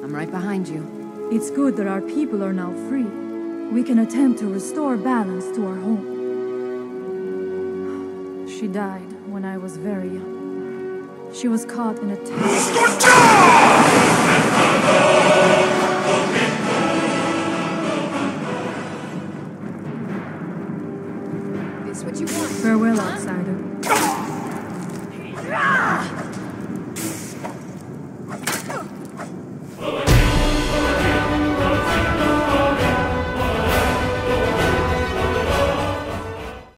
I'm right behind you. It's good that our people are now free. We can attempt to restore balance to our home. She died when I was very young. She was caught in a This what you want. Farewell, outside.